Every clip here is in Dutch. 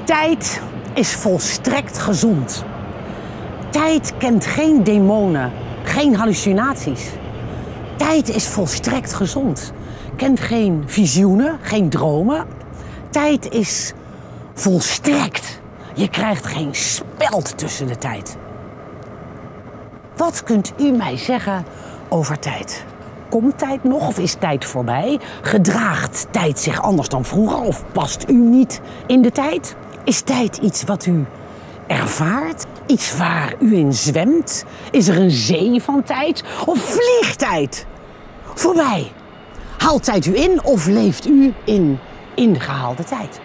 Tijd is volstrekt gezond. Tijd kent geen demonen, geen hallucinaties. Tijd is volstrekt gezond. Kent geen visioenen, geen dromen. Tijd is volstrekt. Je krijgt geen speld tussen de tijd. Wat kunt u mij zeggen over tijd? Komt tijd nog of is tijd voorbij? Gedraagt tijd zich anders dan vroeger of past u niet in de tijd? Is tijd iets wat u ervaart? Iets waar u in zwemt? Is er een zee van tijd? Of vliegt tijd voorbij? Haalt tijd u in of leeft u in ingehaalde tijd?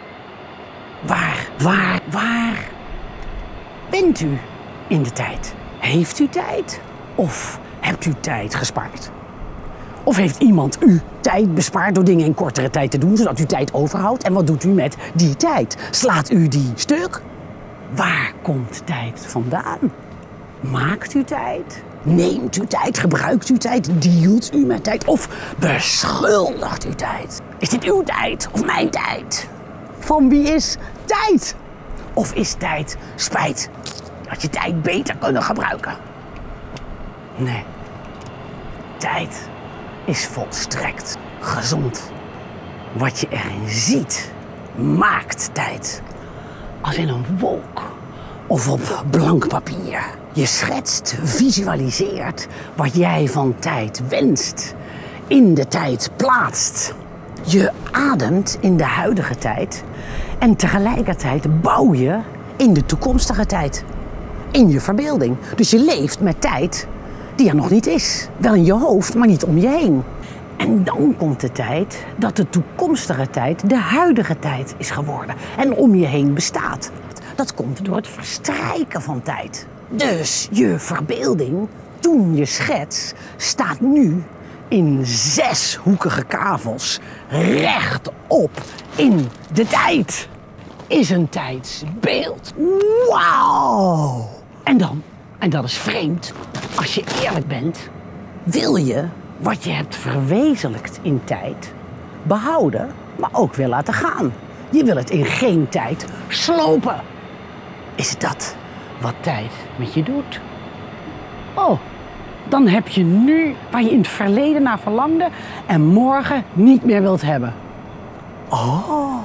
Waar bent u in de tijd? Heeft u tijd of hebt u tijd gespaard? Of heeft iemand u tijd bespaard door dingen in kortere tijd te doen, zodat u tijd overhoudt? En wat doet u met die tijd? Slaat u die stuk? Waar komt tijd vandaan? Maakt u tijd? Neemt u tijd? Gebruikt u tijd? Dealt u met tijd? Of beschuldigt u tijd? Is dit uw tijd of mijn tijd? Van wie is tijd? Of is tijd spijt? Dat je tijd beter kunnen gebruiken? Nee. Tijd is volstrekt gezond. Wat je erin ziet, maakt tijd. Als in een wolk of op blank papier. Je schetst, visualiseert wat jij van tijd wenst. In de tijd plaatst. Je ademt in de huidige tijd. En tegelijkertijd bouw je in de toekomstige tijd. In je verbeelding. Dus je leeft met tijd die er nog niet is. Wel in je hoofd, maar niet om je heen. En dan komt de tijd dat de toekomstige tijd de huidige tijd is geworden. En om je heen bestaat. Dat komt door het verstrijken van tijd. Dus je verbeelding, toen je schets, staat nu in 6-hoekige kavels rechtop in de tijd. Is een tijdsbeeld. Wauw! En dat is vreemd, als je eerlijk bent, wil je wat je hebt verwezenlijkt in tijd behouden, maar ook weer laten gaan. Je wil het in geen tijd slopen. Is dat wat tijd met je doet? Oh, dan heb je nu waar je in het verleden naar verlangde en morgen niet meer wilt hebben. Oh.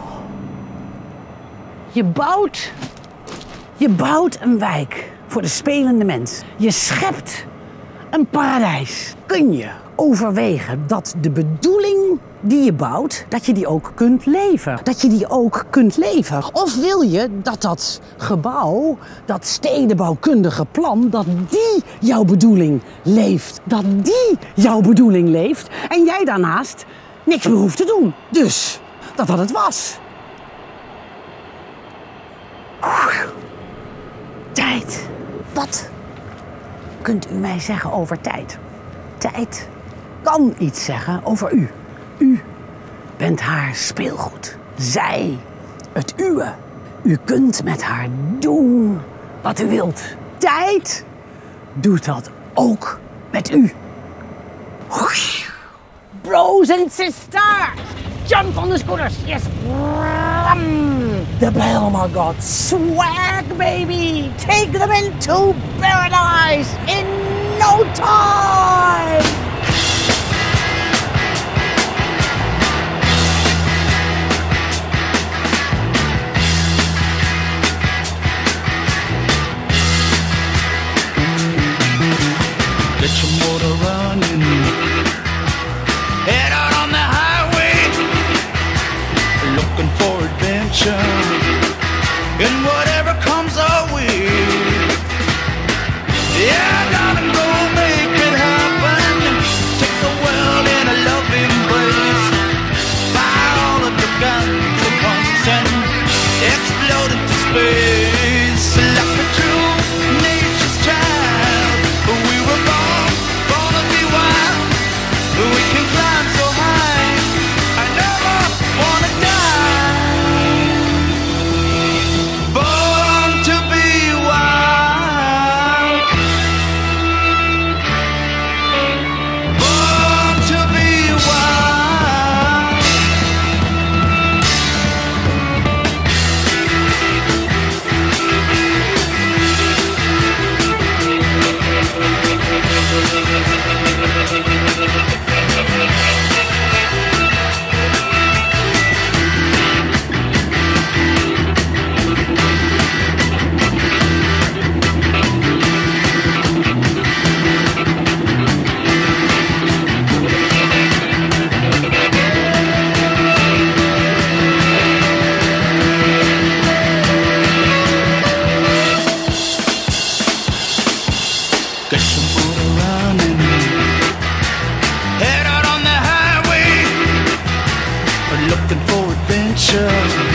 Je bouwt een wijk voor de spelende mens. Je schept een paradijs. Kun je overwegen dat de bedoeling die je bouwt, dat je die ook kunt leven? Dat je die ook kunt leven? Of wil je dat dat gebouw, dat stedenbouwkundige plan, dat die jouw bedoeling leeft? Dat die jouw bedoeling leeft en jij daarnaast niks meer hoeft te doen? Dus, dat het was. Tijd. Wat kunt u mij zeggen over tijd? Tijd kan iets zeggen over u. U bent haar speelgoed. Zij het uwe. U kunt met haar doen wat u wilt. Tijd doet dat ook met u. Bros and sisters, jump on the scooters. Yes. The Belmar got swag, baby. Take them into paradise in no time. Get your motor running. Head out on the highway. Looking for adventure. And whatever comes our way. Yeah, gotta go make it happen. Take the world in a loving embrace. Fire all of the guns and pumps and explode into space. Like a true nature's child. We were born to be wild. We can climb so high. I never wanna die. Born to be wild. get some motor running. Head out on the highway, looking for adventure.